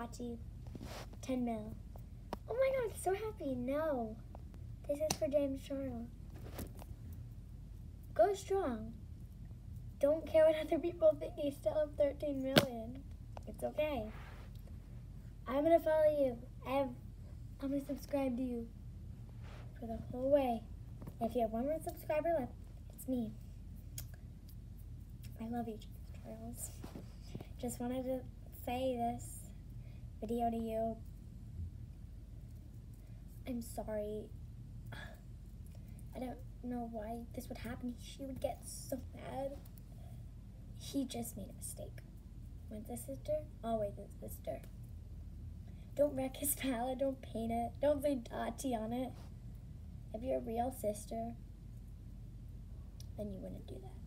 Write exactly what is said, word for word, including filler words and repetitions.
Tati ten mil. Oh my god, so happy. No. This is for James Charles. Go strong. Don't care what other people think. You still have thirteen million. It's okay. I'm gonna follow you. I have, I'm gonna subscribe to you for the whole way. If you have one more subscriber left, it's me. I love you, James Charles. Just wanted to say this video to you. I'm sorry. I don't know why this would happen. She would get so mad. He just made a mistake. Once a sister, always a sister. Don't wreck his palette. Don't paint it. Don't say Tati on it. If you're a real sister, then you wouldn't do that.